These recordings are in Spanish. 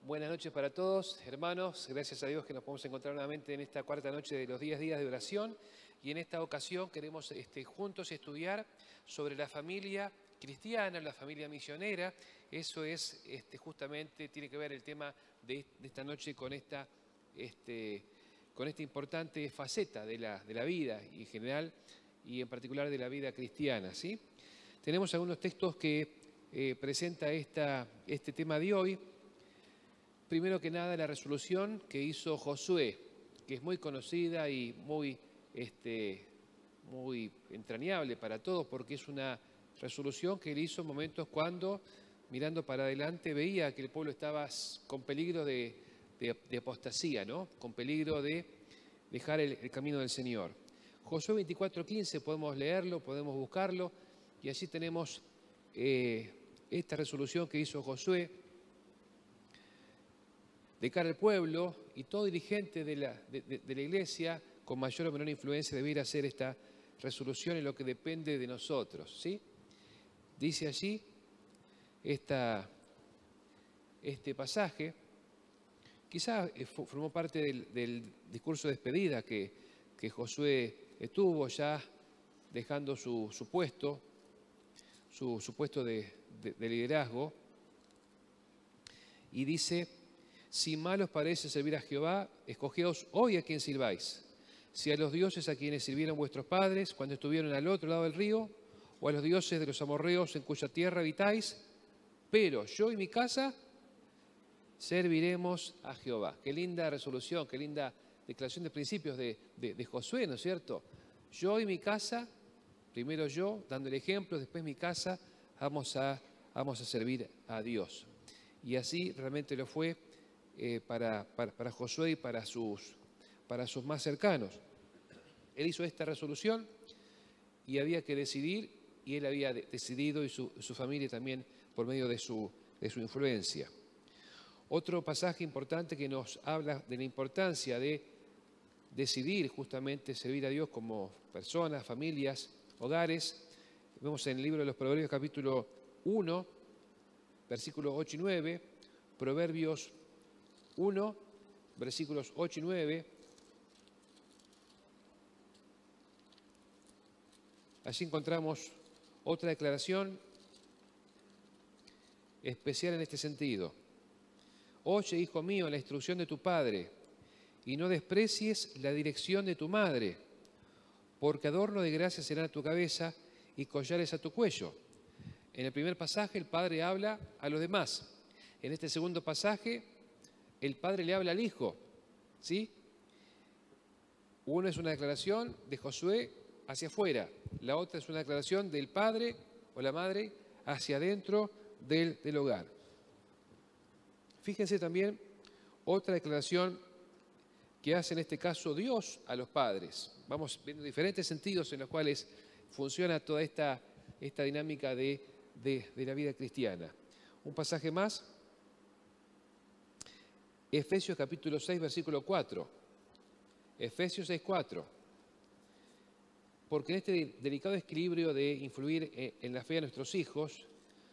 Buenas noches para todos, hermanos. Gracias a Dios que nos podemos encontrar nuevamente en esta cuarta noche de los 10 días de oración. Y en esta ocasión queremos juntos estudiar sobre la familia cristiana, la familia misionera. Eso es justamente, tiene que ver el tema de esta noche con esta importante faceta de la vida y en general y en particular de la vida cristiana, ¿sí? Tenemos algunos textos que presenta este tema de hoy. Primero que nada, la resolución que hizo Josué, que es muy conocida y muy entrañable para todos, porque es una resolución que él hizo en momentos cuando, mirando para adelante, veía que el pueblo estaba con peligro de apostasía, ¿no? Con peligro de dejar el camino del Señor. Josué 24:15, podemos leerlo, podemos buscarlo, y allí tenemos esta resolución que hizo Josué de cara al pueblo, y todo dirigente de la iglesia con mayor o menor influencia debiera hacer esta resolución en lo que depende de nosotros, ¿sí? Dice allí este pasaje, quizás formó parte del discurso de despedida que Josué tuvo ya dejando su puesto de liderazgo, y dice: si mal os parece servir a Jehová, escogeos hoy a quien sirváis, si a los dioses a quienes sirvieron vuestros padres cuando estuvieron al otro lado del río, o a los dioses de los amorreos en cuya tierra habitáis, pero yo y mi casa serviremos a Jehová. Qué linda resolución, qué linda declaración de principios de Josué, ¿no es cierto? Yo y mi casa, primero yo, dando el ejemplo, después mi casa, vamos a servir a Dios. Y así realmente lo fue para Josué y para sus más cercanos. Él hizo esta resolución y había que decidir, y él había decidido, y su familia también por medio de su influencia. Otro pasaje importante que nos habla de la importancia de decidir justamente servir a Dios como personas, familias, hogares. Vemos en el libro de los Proverbios capítulo 1, versículos 8 y 9, Proverbios 1, versículos 8 y 9. Allí encontramos otra declaración especial en este sentido. Oye, hijo mío, la instrucción de tu padre, y no desprecies la dirección de tu madre, porque adorno de gracia será a tu cabeza y collares a tu cuello. En el primer pasaje el padre habla a los demás. En este segundo pasaje el padre le habla al hijo, ¿sí? Uno es una declaración de Josué hacia afuera, la otra es una declaración del padre o la madre hacia adentro del hogar. Fíjense también otra declaración que hace en este caso Dios a los padres. Vamos viendo diferentes sentidos en los cuales funciona toda esta dinámica de la vida cristiana. Un pasaje más, Efesios capítulo 6, versículo 4. Efesios 6, 4. Porque en este delicado equilibrio de influir en la fe de nuestros hijos,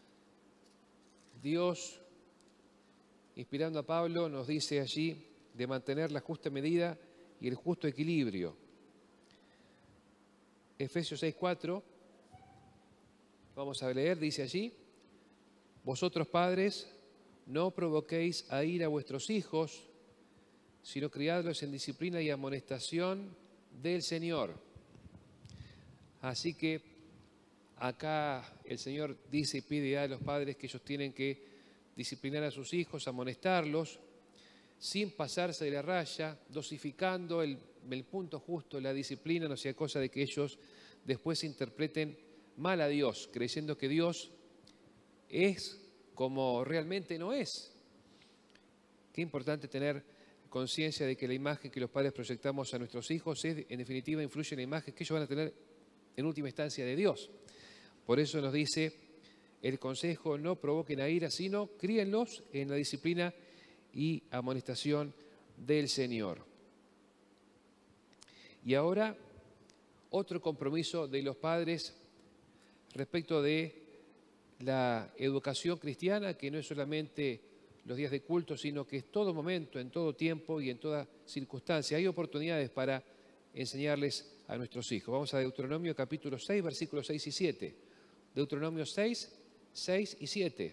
Dios, inspirando a Pablo, nos dice allí de mantener la justa medida y el justo equilibrio. Efesios 6, 4. Vamos a leer, dice allí: vosotros padres, no provoquéis a ira a vuestros hijos, sino criadlos en disciplina y amonestación del Señor. Así que acá el Señor dice y pide a los padres que ellos tienen que disciplinar a sus hijos, amonestarlos, sin pasarse de la raya, dosificando el punto justo, la disciplina, no sea cosa de que ellos después interpreten mal a Dios, creyendo que Dios es como realmente no es. Qué importante tener conciencia de que la imagen que los padres proyectamos a nuestros hijos en definitiva influye en la imagen que ellos van a tener en última instancia de Dios. Por eso nos dice el consejo: no provoquen a ira, sino críenlos en la disciplina y amonestación del Señor. Y ahora, otro compromiso de los padres respecto de la educación cristiana, que no es solamente los días de culto, sino que es todo momento, en todo tiempo y en toda circunstancia. Hay oportunidades para enseñarles a nuestros hijos. Vamos a Deuteronomio capítulo 6, versículos 6 y 7. Deuteronomio 6, 6 y 7.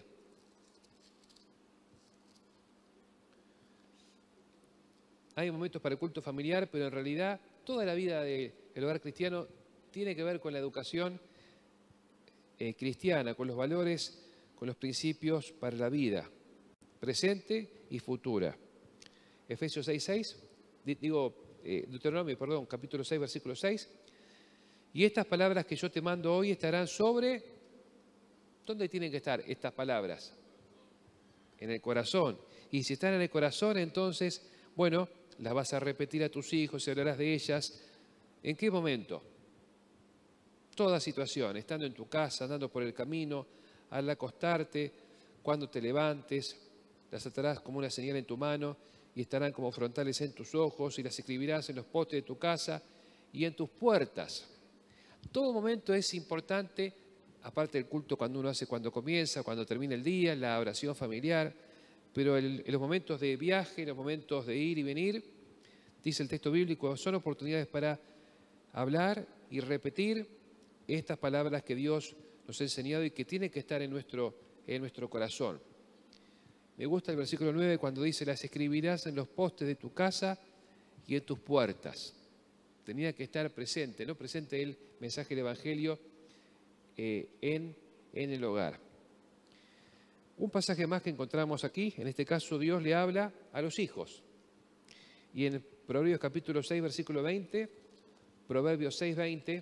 Hay momentos para el culto familiar, pero en realidad toda la vida del hogar cristiano tiene que ver con la educación cristiana, con los valores, con los principios para la vida, presente y futura. Efesios 6, Deuteronomio, capítulo 6, versículo 6. Y estas palabras que yo te mando hoy estarán sobre... ¿Dónde tienen que estar estas palabras? En el corazón. Y si están en el corazón, entonces, bueno, las vas a repetir a tus hijos y hablarás de ellas. ¿En qué momento? Toda situación, estando en tu casa, andando por el camino, al acostarte, cuando te levantes, las atarás como una señal en tu mano y estarán como frontales en tus ojos y las escribirás en los postes de tu casa y en tus puertas. Todo momento es importante, aparte del culto cuando uno hace cuando comienza, cuando termina el día, la oración familiar, pero en los momentos de viaje, en los momentos de ir y venir, dice el texto bíblico, son oportunidades para hablar y repetir estas palabras que Dios nos ha enseñado y que tienen que estar en nuestro corazón. Me gusta el versículo 9 cuando dice, las escribirás en los postes de tu casa y en tus puertas. Tenía que estar presente, ¿no? Presente el mensaje del Evangelio en el hogar. Un pasaje más que encontramos aquí, en este caso Dios le habla a los hijos. Y en Proverbios capítulo 6, versículo 20, Proverbios 6, 20,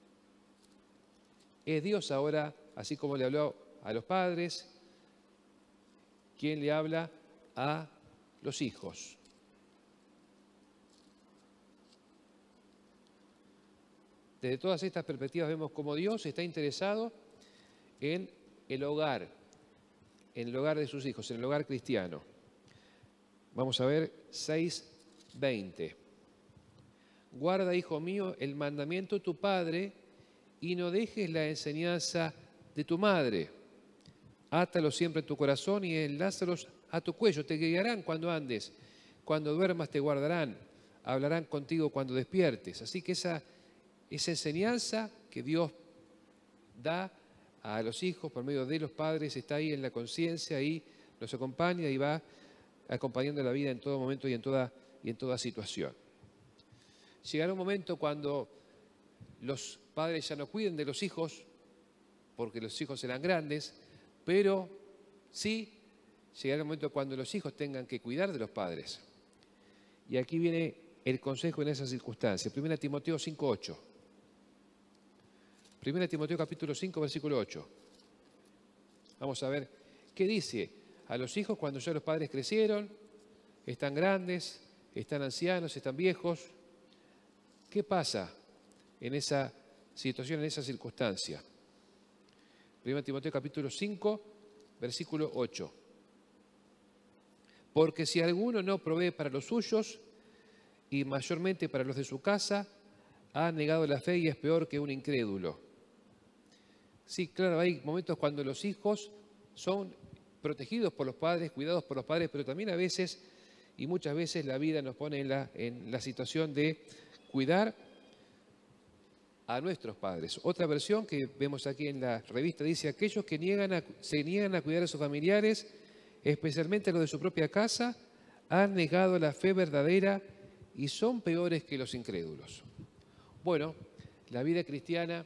es Dios ahora, así como le habló a los padres, quien le habla a los hijos. Desde todas estas perspectivas vemos cómo Dios está interesado en el hogar de sus hijos, en el hogar cristiano. Vamos a ver 6:20. Guarda, hijo mío, el mandamiento de tu padre y no dejes la enseñanza de tu madre. Átalos siempre en tu corazón y enlázalos a tu cuello. Te guiarán cuando andes, cuando duermas te guardarán, hablarán contigo cuando despiertes. Así que esa enseñanza que Dios da a los hijos por medio de los padres está ahí en la conciencia, ahí nos acompaña y va acompañando la vida en todo momento y en toda situación. Llegará un momento cuando los padres ya no cuiden de los hijos, porque los hijos serán grandes, pero sí llegará un momento cuando los hijos tengan que cuidar de los padres. Y aquí viene el consejo en esas circunstancias. 1 Timoteo 5:8. 1 Timoteo capítulo 5, versículo 8. Vamos a ver qué dice a los hijos cuando ya los padres crecieron, están grandes, están ancianos, están viejos. ¿Qué pasa en esa situación, en esa circunstancia? 1 Timoteo capítulo 5, versículo 8. Porque si alguno no provee para los suyos y mayormente para los de su casa, ha negado la fe y es peor que un incrédulo. Sí, claro, hay momentos cuando los hijos son protegidos por los padres, cuidados por los padres, pero también a veces, y muchas veces la vida nos pone en la situación de cuidar a nuestros padres. Otra versión que vemos aquí en la revista dice, aquellos que se niegan a cuidar a sus familiares, especialmente a los de su propia casa, han negado la fe verdadera y son peores que los incrédulos. Bueno, la vida cristiana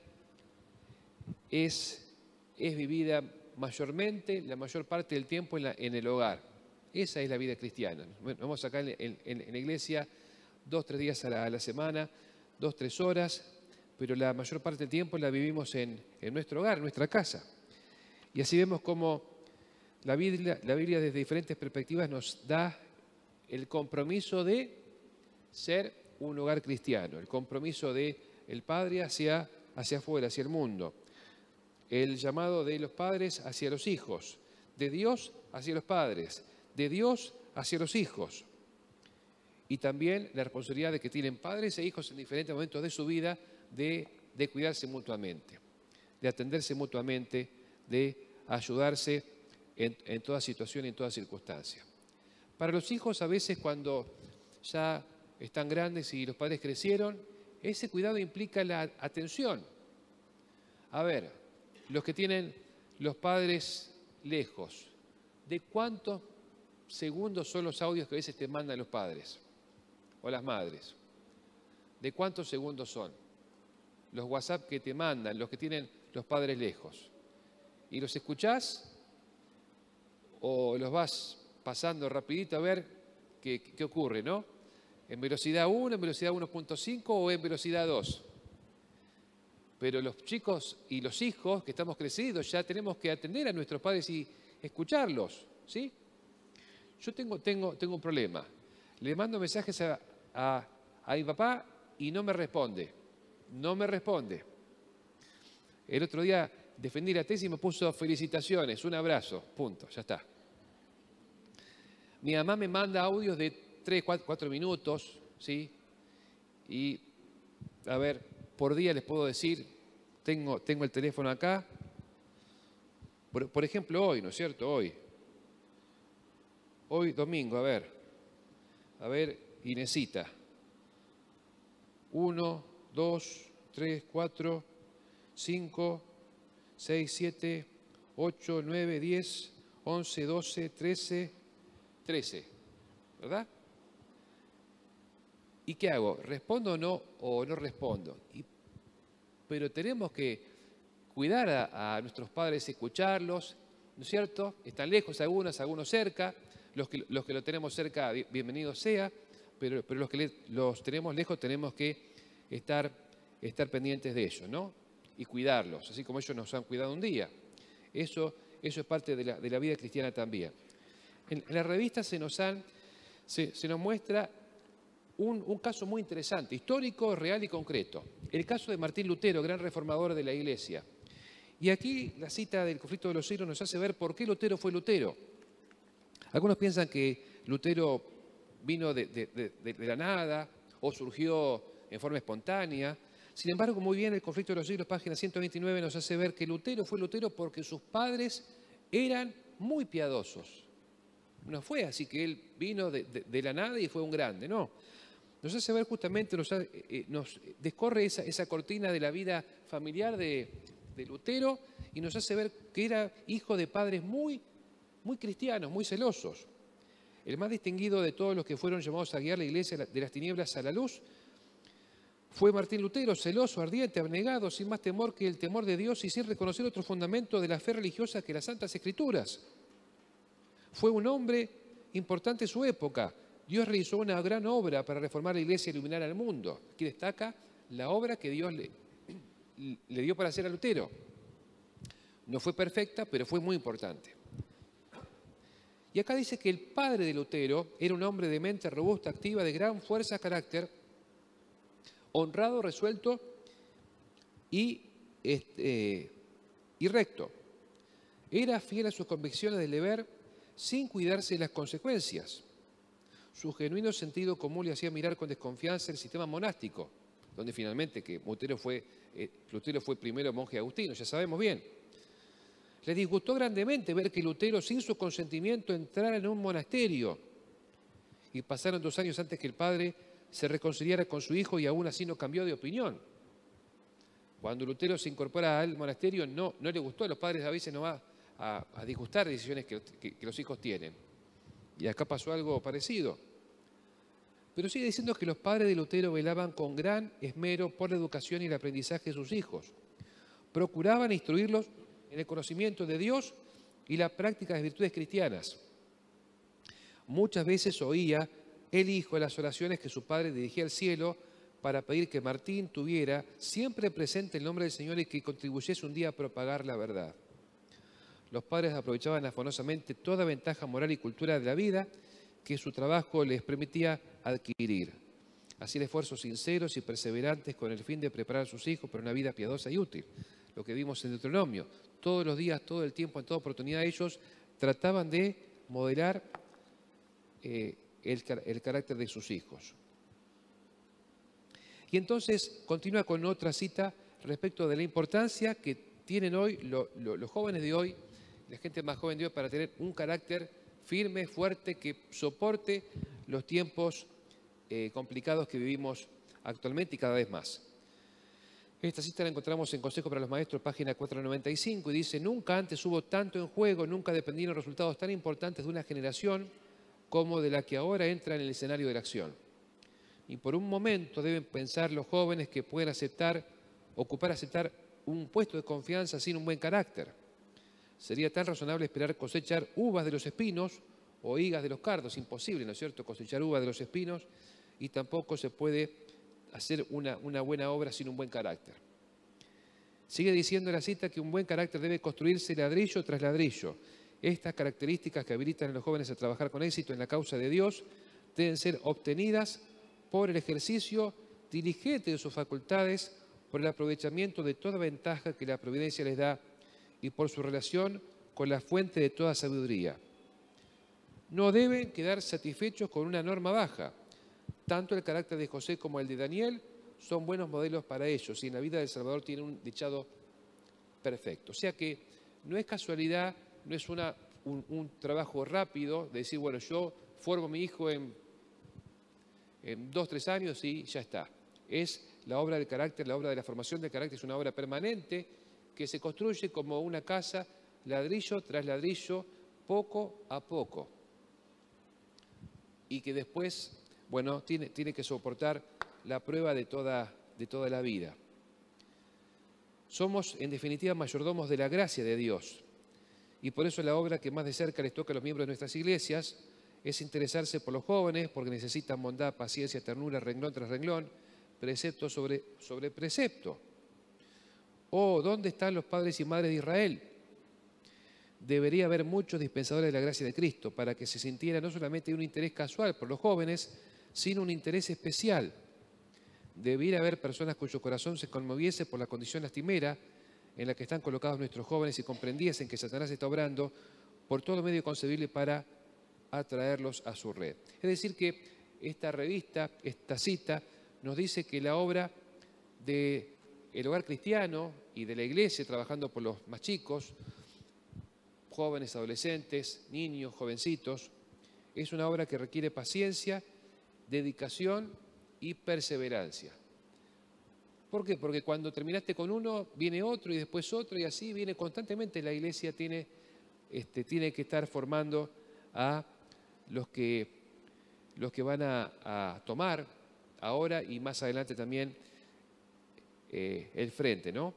es vivida mayormente, la mayor parte del tiempo en el hogar. Esa es la vida cristiana. Vamos acá en la iglesia 2-3 días a la semana, 2-3 horas, pero la mayor parte del tiempo la vivimos en nuestro hogar, en nuestra casa. Y así vemos cómo la Biblia desde diferentes perspectivas nos da el compromiso de ser un hogar cristiano, el compromiso del padre hacia afuera, hacia el mundo, el llamado de los padres hacia los hijos, de Dios hacia los padres, de Dios hacia los hijos. Y también la responsabilidad de que tienen padres e hijos en diferentes momentos de su vida de cuidarse mutuamente, de atenderse mutuamente, de ayudarse en toda situación y en toda circunstancia. Para los hijos, a veces cuando ya están grandes y los padres crecieron, ese cuidado implica la atención. A ver, los que tienen los padres lejos, ¿de cuántos segundos son los audios que a veces te mandan los padres o las madres? ¿De cuántos segundos son? Los WhatsApp que te mandan, los que tienen los padres lejos. ¿Y los escuchás o los vas pasando rapidito a ver qué ocurre, ¿no? ¿En velocidad 1, en velocidad 1.5 o en velocidad 2? Pero los chicos y los hijos que estamos crecidos ya tenemos que atender a nuestros padres y escucharlos, ¿sí? Yo tengo un problema. Le mando mensajes a mi papá y no me responde. No me responde. El otro día defendí la tesis y me puso felicitaciones, un abrazo, punto, ya está. Mi mamá me manda audios de 3, 4 minutos, ¿sí? Y, a ver, por día les puedo decir, tengo el teléfono acá. Por ejemplo, hoy, ¿no es cierto? Hoy domingo, a ver, Inesita. 1, 2, 3, 4, 5, 6, 7, 8, 9, 10, 11, 12, 13, ¿verdad? ¿Y qué hago? ¿Respondo o no respondo? Pero tenemos que cuidar a nuestros padres, escucharlos, ¿no es cierto? Están lejos algunos cerca, los que lo tenemos cerca, bienvenido sea, pero los que los tenemos lejos tenemos que estar pendientes de ellos, ¿no? Y cuidarlos, así como ellos nos han cuidado un día. Eso es parte de la vida cristiana también. En la revista se nos muestra un caso muy interesante, histórico, real y concreto. El caso de Martín Lutero, gran reformador de la Iglesia. Y aquí la cita del Conflicto de los Siglos nos hace ver por qué Lutero fue Lutero. Algunos piensan que Lutero vino de la nada o surgió en forma espontánea. Sin embargo, muy bien, el Conflicto de los Siglos, página 129, nos hace ver que Lutero fue Lutero porque sus padres eran muy piadosos. No fue así que él vino de la nada y fue un grande, no. Nos hace ver justamente, nos descorre esa cortina de la vida familiar de Lutero y nos hace ver que era hijo de padres muy cristianos, muy celosos. El más distinguido de todos los que fueron llamados a guiar la iglesia de las tinieblas a la luz fue Martín Lutero, celoso, ardiente, abnegado, sin más temor que el temor de Dios y sin reconocer otro fundamento de la fe religiosa que las Santas Escrituras. Fue un hombre importante en su época. Dios realizó una gran obra para reformar la iglesia y iluminar al mundo. Aquí destaca la obra que Dios le dio para hacer a Lutero. No fue perfecta, pero fue muy importante. Y acá dice que el padre de Lutero era un hombre de mente robusta, activa, de gran fuerza, carácter, honrado, resuelto y recto. Era fiel a sus convicciones del deber sin cuidarse de las consecuencias. Su genuino sentido común le hacía mirar con desconfianza el sistema monástico, donde finalmente que Lutero fue primero monje agustino, ya sabemos bien. Le disgustó grandemente ver que Lutero, sin su consentimiento, entrara en un monasterio. Y pasaron 2 años antes que el padre se reconciliara con su hijo y aún así no cambió de opinión. Cuando Lutero se incorpora al monasterio, no le gustó. A los padres a veces no va a disgustar decisiones que los hijos tienen. Y acá pasó algo parecido. Pero sigue diciendo que los padres de Lutero velaban con gran esmero por la educación y el aprendizaje de sus hijos. Procuraban instruirlos en el conocimiento de Dios y la práctica de las virtudes cristianas. Muchas veces oía el hijo las oraciones que su padre dirigía al cielo para pedir que Martín tuviera siempre presente el nombre del Señor y que contribuyese un día a propagar la verdad. Los padres aprovechaban afanosamente toda ventaja moral y cultura de la vida que su trabajo les permitía adquirir. Hacían esfuerzos sinceros y perseverantes con el fin de preparar a sus hijos para una vida piadosa y útil. Lo que vimos en Deuteronomio. Todos los días, todo el tiempo, en toda oportunidad, ellos trataban de modelar el carácter de sus hijos. Y entonces continúa con otra cita respecto de la importancia que tienen hoy los jóvenes de hoy la gente más joven de hoy, para tener un carácter firme, fuerte, que soporte los tiempos complicados que vivimos actualmente y cada vez más. Esta cita la encontramos en Consejo para los Maestros, página 495, y dice: nunca antes hubo tanto en juego, nunca dependieron resultados tan importantes de una generación como de la que ahora entra en el escenario de la acción. Y por un momento deben pensar los jóvenes que pueden aceptar un puesto de confianza sin un buen carácter. Sería tan razonable esperar cosechar uvas de los espinos o higas de los cardos. Imposible, ¿no es cierto?, cosechar uvas de los espinos, y tampoco se puede hacer una buena obra sin un buen carácter. Sigue diciendo la cita que un buen carácter debe construirse ladrillo tras ladrillo. Estas características que habilitan a los jóvenes a trabajar con éxito en la causa de Dios deben ser obtenidas por el ejercicio diligente de sus facultades, por el aprovechamiento de toda ventaja que la providencia les da y por su relación con la fuente de toda sabiduría. No deben quedar satisfechos con una norma baja. Tanto el carácter de José como el de Daniel son buenos modelos para ellos, y en la vida del Salvador tienen un dechado perfecto. O sea que no es casualidad, no es un trabajo rápido de decir, bueno, yo formo a mi hijo en 2 o 3 años y ya está. Es la obra del carácter, la obra de la formación del carácter es una obra permanente que se construye como una casa, ladrillo tras ladrillo, poco a poco. Y que después, bueno, tiene que soportar la prueba de toda la vida. Somos, en definitiva, mayordomos de la gracia de Dios. Y por eso la obra que más de cerca les toca a los miembros de nuestras iglesias es interesarse por los jóvenes, porque necesitan bondad, paciencia, ternura, renglón tras renglón, precepto sobre precepto. Oh, ¿dónde están los padres y madres de Israel? Debería haber muchos dispensadores de la gracia de Cristo para que se sintiera no solamente un interés casual por los jóvenes, sino un interés especial. Debería haber personas cuyo corazón se conmoviese por la condición lastimera en la que están colocados nuestros jóvenes y comprendiesen que Satanás está obrando por todo medio concebible para atraerlos a su red. Es decir que esta revista, esta cita, nos dice que la obra del hogar cristiano y de la iglesia, trabajando por los más chicos, jóvenes, adolescentes, niños, jovencitos, es una obra que requiere paciencia, dedicación y perseverancia. ¿Por qué? Porque cuando terminaste con uno, viene otro y después otro, y así viene constantemente. La iglesia tiene que estar formando a los que van a tomar ahora y más adelante también el frente, ¿no?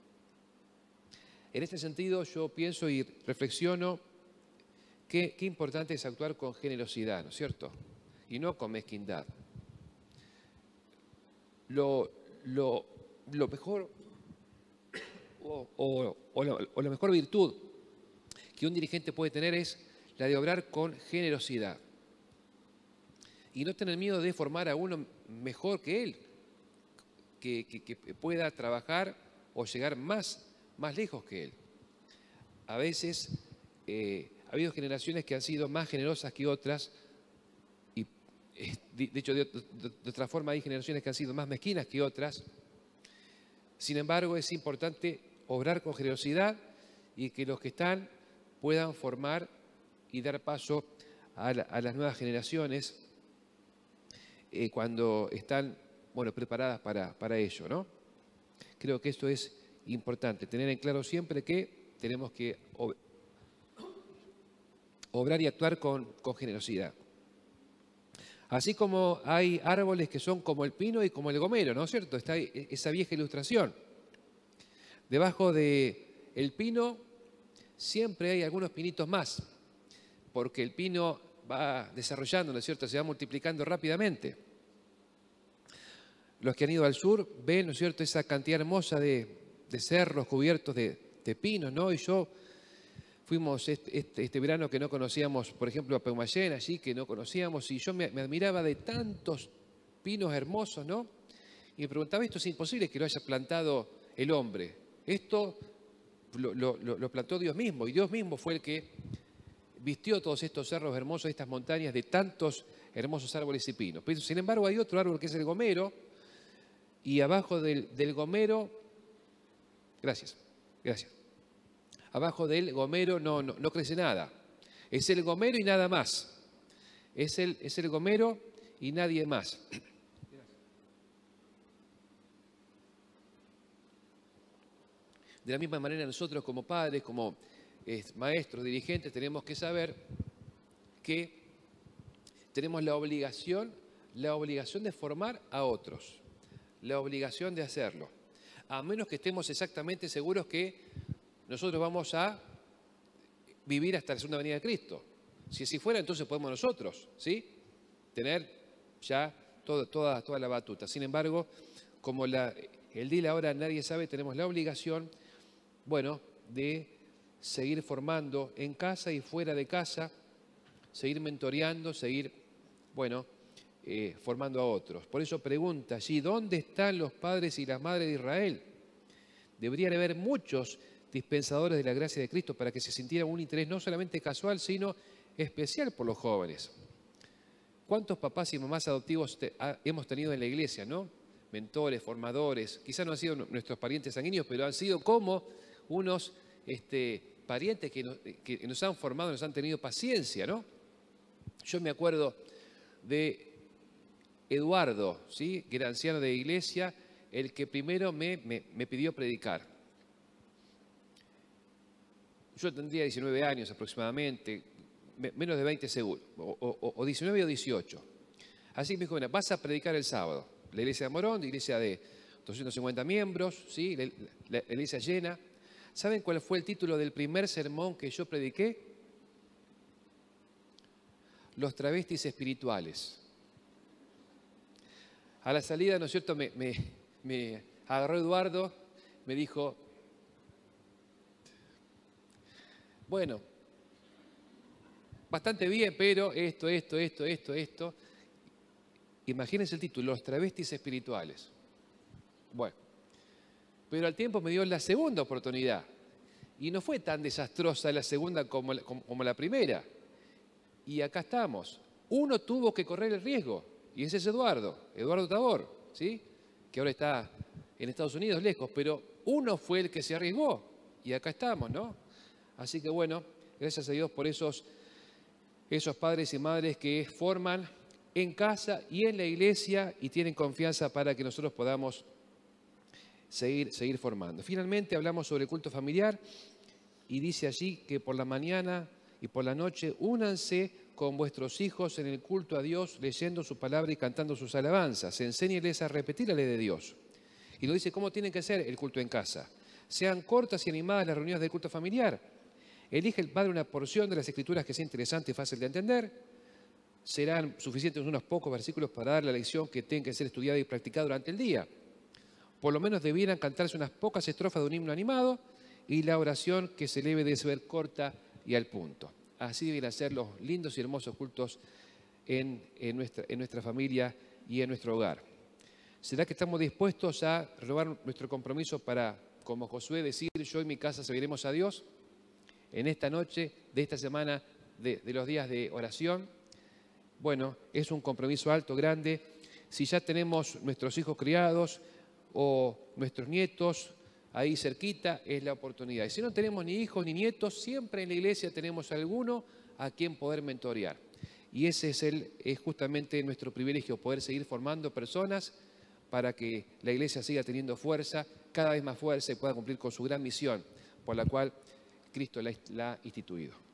En este sentido yo pienso y reflexiono qué importante es actuar con generosidad, ¿no es cierto? Y no con mezquindad. Lo mejor o la mejor virtud que un dirigente puede tener es la de obrar con generosidad y no tener miedo de formar a uno mejor que él, que pueda trabajar o llegar más lejos que él. A veces ha habido generaciones que han sido más generosas que otras, y de hecho de otra forma hay generaciones que han sido más mezquinas que otras. Sin embargo, es importante obrar con generosidad y que los que están puedan formar y dar paso a las nuevas generaciones cuando están, bueno, preparadas para ello, ¿no? Creo que esto es importante, tener en claro siempre que tenemos que obrar y actuar con generosidad. Así como hay árboles que son como el pino y como el gomero, ¿no es cierto? Está esa vieja ilustración. Debajo del pino siempre hay algunos pinitos más, porque el pino va desarrollando, ¿no es cierto? Se va multiplicando rápidamente. Los que han ido al sur ven, ¿no es cierto?, esa cantidad hermosa de cerros cubiertos de pinos, ¿no? Y yo fuimos este verano que no conocíamos, por ejemplo, a Peumayén, allí que no conocíamos, y yo me admiraba de tantos pinos hermosos, ¿no? Y me preguntaba, esto es imposible que lo haya plantado el hombre. Esto lo plantó Dios mismo, y Dios mismo fue el que vistió todos estos cerros hermosos, estas montañas de tantos hermosos árboles y pinos. Pero, sin embargo, hay otro árbol que es el gomero, y abajo del gomero, gracias. abajo del gomero no crece nada. Es el gomero y nada más. Es el gomero y nadie más. De la misma manera nosotros como padres, como maestros, dirigentes, tenemos que saber que tenemos la obligación de formar a otros, la obligación de hacerlo, a menos que estemos exactamente seguros que nosotros vamos a vivir hasta la segunda venida de Cristo. Si así fuera, entonces podemos nosotros, ¿sí?, tener ya toda la batuta. Sin embargo, como el día y la hora nadie sabe, tenemos la obligación, bueno, de seguir formando en casa y fuera de casa, seguir mentoreando, seguir, bueno, formando a otros. Por eso pregunta allí, ¿dónde están los padres y las madres de Israel? Deberían haber muchos dispensadores de la gracia de Cristo para que se sintiera un interés no solamente casual, sino especial por los jóvenes. ¿Cuántos papás y mamás adoptivos hemos tenido en la iglesia, no? Mentores, formadores, quizás no han sido nuestros parientes sanguíneos, pero han sido como unos parientes que nos han formado, nos han tenido paciencia, ¿no? Yo me acuerdo de Eduardo, ¿sí?, que era anciano de iglesia, el que primero me pidió predicar. Yo tendría 19 años aproximadamente, menos de 20 seguro, o 19 o 18. Así me dijo, bueno, vas a predicar el sábado. La iglesia de Morón, la iglesia de 250 miembros, ¿sí?, la iglesia llena. ¿Saben cuál fue el título del primer sermón que yo prediqué? Los travestis espirituales. A la salida, ¿no es cierto?, me agarró Eduardo, me dijo, bueno, bastante bien, pero esto. Imagínense el título, los travestis espirituales. Bueno, pero al tiempo me dio la segunda oportunidad y no fue tan desastrosa la segunda como la primera. Y acá estamos. Uno tuvo que correr el riesgo y ese es Eduardo Tabor, ¿sí?, que ahora está en Estados Unidos lejos, pero uno fue el que se arriesgó y acá estamos, ¿no? Así que bueno, gracias a Dios por esos padres y madres que forman en casa y en la iglesia y tienen confianza para que nosotros podamos seguir formando. Finalmente hablamos sobre el culto familiar y dice allí que por la mañana y por la noche únanse con vuestros hijos en el culto a Dios, leyendo su palabra y cantando sus alabanzas. Enséñeles a repetir la ley de Dios. Y nos dice cómo tiene que ser el culto en casa. Sean cortas y animadas las reuniones del culto familiar. Elige el padre una porción de las Escrituras que sea interesante y fácil de entender. Serán suficientes unos pocos versículos para dar la lección que tenga que ser estudiada y practicada durante el día. Por lo menos debieran cantarse unas pocas estrofas de un himno animado y la oración que se debe de ser corta y al punto. Así deben ser los lindos y hermosos cultos en nuestra familia y en nuestro hogar. ¿Será que estamos dispuestos a renovar nuestro compromiso para, como Josué, decir yo y mi casa serviremos a Dios? En esta noche de esta semana de los días de oración, bueno, es un compromiso alto, grande. Si ya tenemos nuestros hijos criados o nuestros nietos ahí cerquita, es la oportunidad. Y si no tenemos ni hijos ni nietos, siempre en la iglesia tenemos alguno a quien poder mentorear. Y ese es justamente nuestro privilegio, poder seguir formando personas para que la iglesia siga teniendo fuerza, cada vez más fuerza y pueda cumplir con su gran misión por la cual Cristo la ha instituido.